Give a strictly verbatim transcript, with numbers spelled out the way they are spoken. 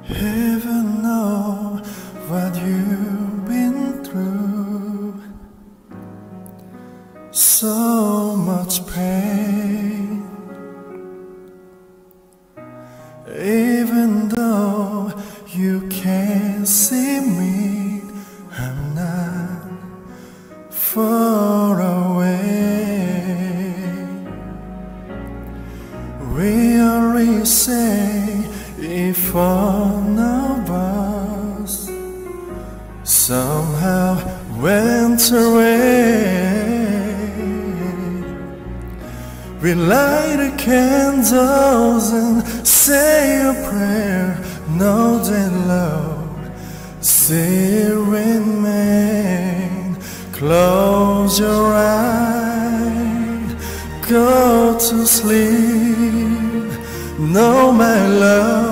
Heaven know what you've been through. So much pain. Even though you can't see me, I'm not far away. We always say if one of us somehow went away, we light the candles and say a prayer, know that love still remains. Close your eyes, go to sleep. Know my love